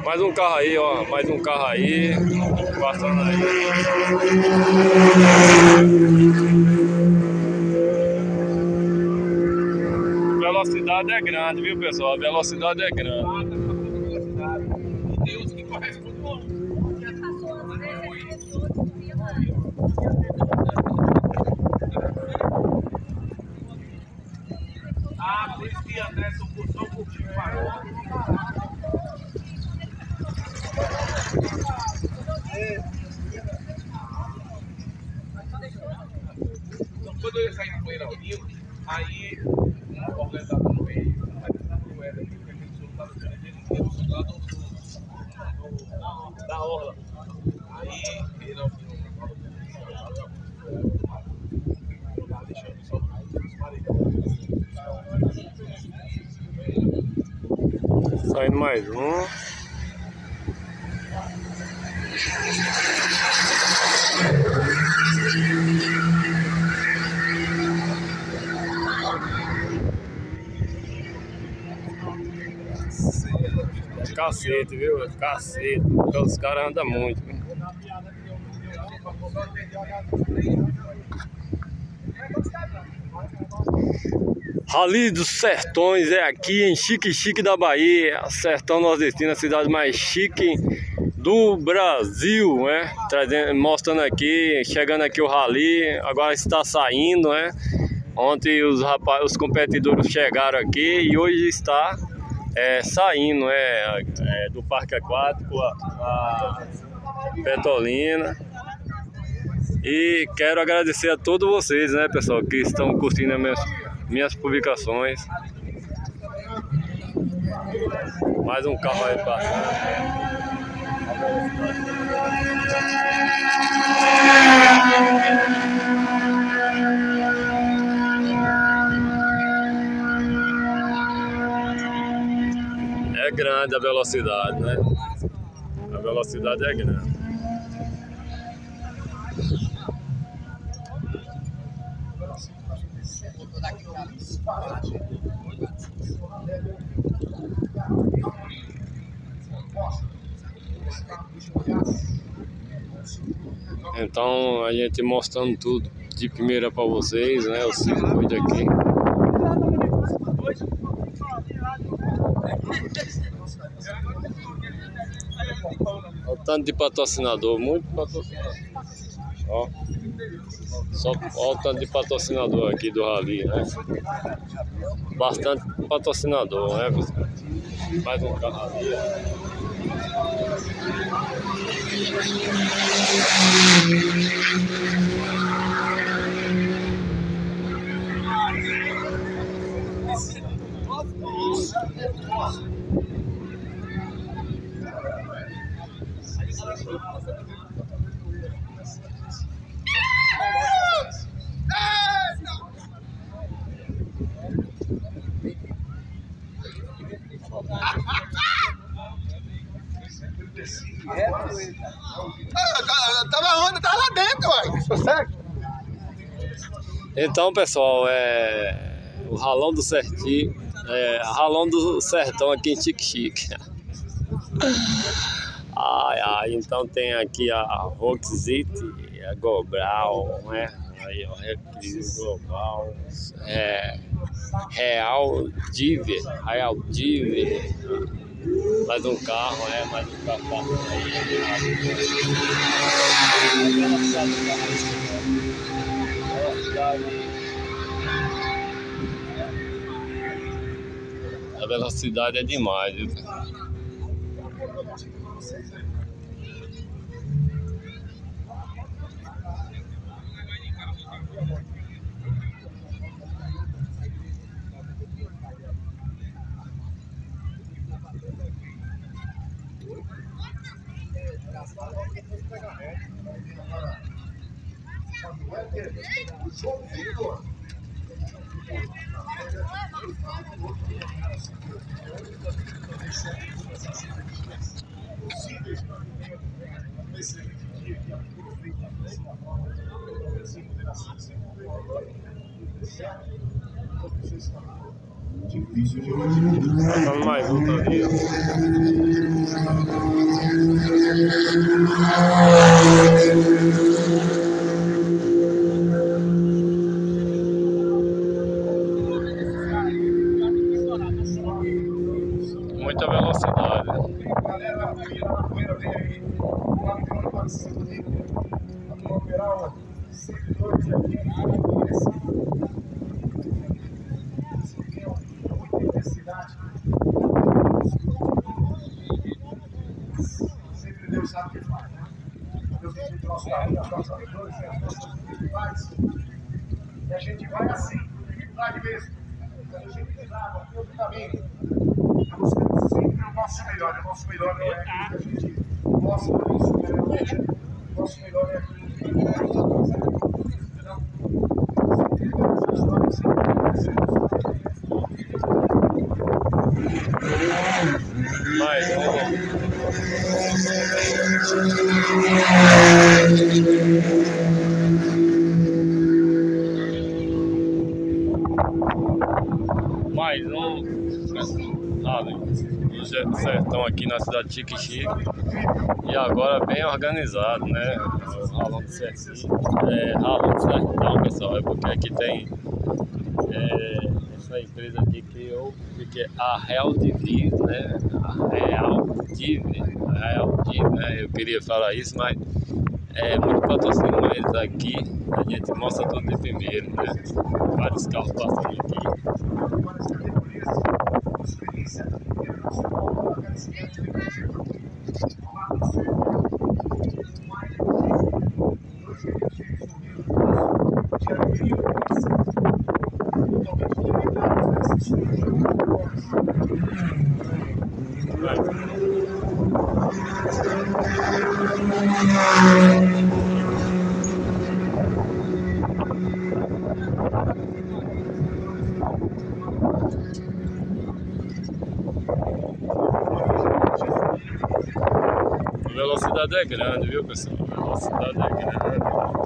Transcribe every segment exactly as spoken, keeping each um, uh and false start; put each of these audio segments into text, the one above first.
Mais um carro aí, ó. Mais um carro aí. Passando aí. A velocidade é grande, viu, pessoal? A velocidade é grande. E Deus que corresponde ao homem. Já passou às vezes, ah, por isso que André tocou só um pouquinho parou. Então, quando eu ia sair no banheiro ao vivo, aí o organizador no meio, a moeda aqui, porque aquele senhor estava dizendo que ele tinha um lá no, da orla. Aí ele não saindo mais um. Cacete, viu? Cacete. Porque os caras andam muito. Viu? Rally dos Sertões é aqui em Chique Chique da Bahia, Sertão Nordestino, a cidade mais chique do Brasil, né? Trazendo, mostrando aqui, chegando aqui o Rally, agora está saindo, né? Ontem os rapazes, os competidores chegaram aqui e hoje está é, saindo, né? É, do Parque Aquático, a, a Petrolina. E quero agradecer a todos vocês, né, pessoal, que estão curtindo as minhas, minhas publicações. Mais um carro aí passando. É grande a velocidade, né? A velocidade é grande. Então a gente mostrando tudo de primeira para vocês, né? O circuito aqui. Olha o tanto de patrocinador, muito patrocinador. Ó, só olha o tanto de patrocinador aqui do Rally, né? Bastante patrocinador, né, pessoal? Mais um carro ali. Eu tava onde? Tava lá dentro, ué. Então, pessoal, é o Ralão do Sertão, é Ralão do Sertão aqui em Chique Chique. Ai, ai, então tem aqui a Roxite, a Gobral, né? Aí, ó, Recris Global, é, Real Diver, Real Diver. Mais um carro, é, mais um carro passando aí. A velocidade é demais, viu? Passando mais um ali, ó. Muita velocidade. Galera, a poeira vem aí. O Gabriel participa ali. Vamos operar os seguidores aqui. Isso aqui é muita intensidade. Sempre Deus sabe o que faz, né? Deus tem que nosso caminho, as nossas dores, as nossas dificuldades. E a gente vai assim, dificuldade mesmo. Mas a gente tem nada, tem outro caminho. Nós temos sempre o nosso melhor. O nosso melhor não é aquilo que a gente mostra para isso, realmente. O nosso melhor é aquilo que a gente mostra. Mais um. Mais um rally do sertão aqui na cidade de Xique-Xique. E agora bem organizado, né? O ralo do sertão, é, ralo do sertão, pessoal, é porque aqui tem é, essa empresa aqui que eu que é a Real T V, né? A Real T V, a Real T V, né? Eu queria falar isso, mas é muito patrocínio, mas aqui a gente mostra tudo de primeiro, né? Vários carros passando aqui. A velocidade é grande, viu, pessoal? A velocidade é grande.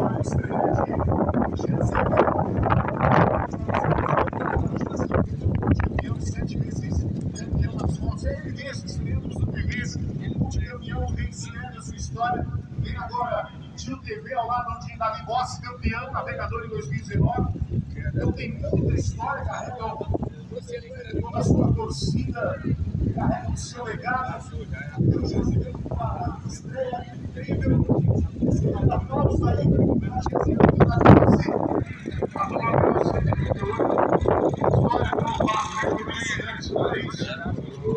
Eu sete vezes campeão nas fotos, é evidências, membros do T V, multicampeão, vencendo a sua história. Vem agora, Tio T V ao lado de Davi Bossi, campeão, navegador em dois mil e dezenove. Então tem muita história, carrega toda a sua torcida, carrega o seu legado. Eu já vi uma estreia incrível. Você vai dar todos aí, a gente vai dar pra você. A tomar pra você, história que não passa, é impressionante, não é isso?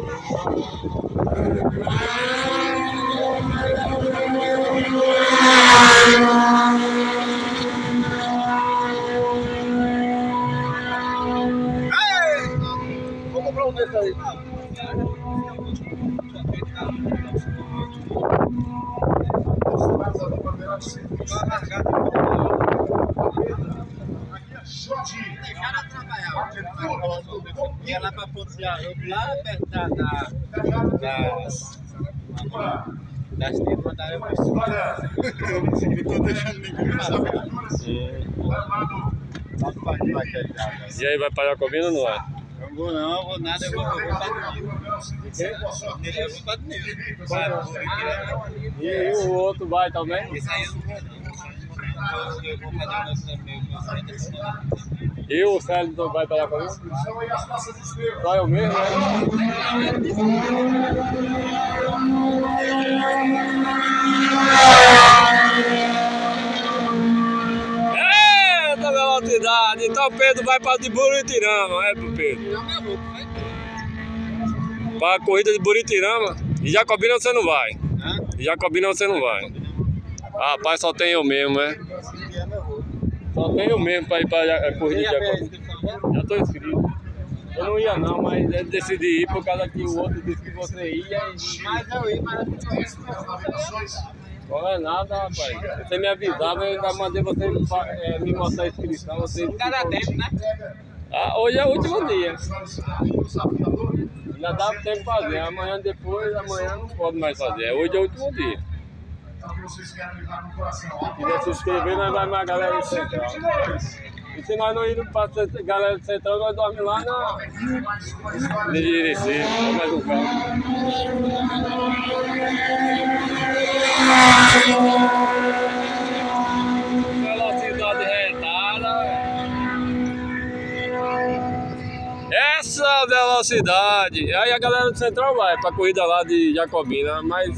Vou comprar um desse aí. Deixaram atrapalhar. E ela para pontear lá perto da. das. das tripas da Eva. Não estou deixando ninguém saber. E aí, vai para Jacobina ou não vai? Não vou não, vou nada, eu vou para Dinheiro. Eu vou para Dinheiro. E o outro vai também? Isso aí eu não vou não. Eu vou fazer o meu. E o Célio vai para Jacobina? Só eu mesmo, né? Eita velocidade! Então Pedro vai para de Buritirama, é pro Pedro? Para a corrida de Buritirama? E Jacobina você não vai? E Jacobina você não vai? Ah, rapaz, só tem eu mesmo, né? Só tem eu mesmo para ir para a corrida de Jacobina. Já estou inscrito. Eu não ia não, mas eu decidi ir por causa que o outro disse que você ia e... Mas eu ia, mas eu não conheço. Não é nada, rapaz. Você me avisava, eu ainda mandei você é, me mostrar a inscrição. Você... Cada tempo, né? Ah, hoje é o último dia. Ainda dá tempo de fazer. Amanhã depois, amanhã não pode mais fazer. Hoje é o último dia. Se quiser se inscrever, nós vamos na galera do Central. E se nós não irmos para a galera do Central, nós dormimos lá na... de Irecê, mais um carro. Velocidade retada. Essa velocidade. Aí a galera do Central vai pra corrida lá de Jacobina, mas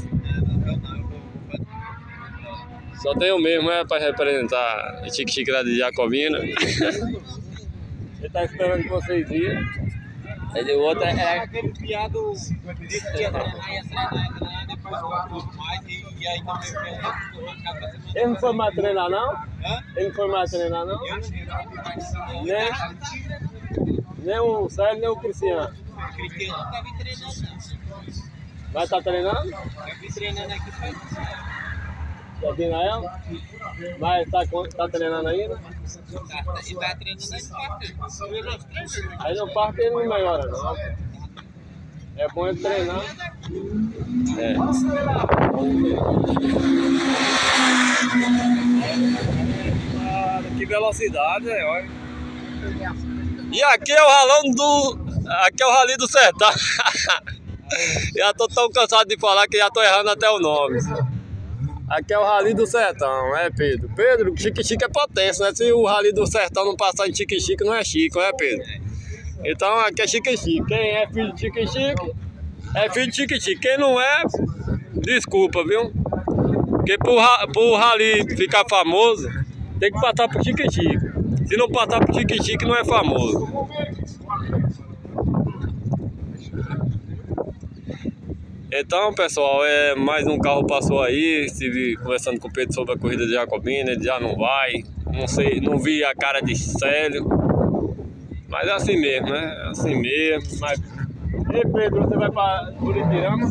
só tem o mesmo, é pra representar o Chique-Chique lá de Jacobina. Ele tá esperando que vocês irem. Aí o outro é, é aquele piado de que ia treinar, ia treinar, treinar, depois jogou mais e aí também ele não foi mais treinar não? Hã? Ele não foi mais treinar não? Nem, nem o Sérgio, nem o Cristiano. O Cristiano não tava treinando não. Vai estar treinando? Eu vim treinando aqui pra Tá vindo ela? Mas tá, tá treinando ainda? Tá, ele tá treinando aí no parque. Aí no parque ele não melhora não. É bom ele treinar. É. Que velocidade, é, olha. E aqui é o ralão do... Aqui é o Rally do Sertão. Já tô tão cansado de falar que já tô errando até o nome. Aqui é o Rally do Sertão, é Pedro? Pedro, Chique-Chique é potência, né? Se o Rally do Sertão não passar em Chique-Chique, não é Chico, é Pedro? Então aqui é Chique-Chique. Quem é filho de Chique-Chique, é filho de Chique-Chique. Quem não é, desculpa, viu? Porque pro, pro Rally ficar famoso, tem que passar pro Chique-Chique. Se não passar pro Chique-Chique, não é famoso. Então, pessoal, é, mais um carro passou aí. Estive conversando com o Pedro sobre a corrida de Jacobina. Ele já não vai. Não sei, não vi a cara de Célio. Mas é assim mesmo, né? É assim mesmo. Mas... E Pedro, você vai para Buripirama?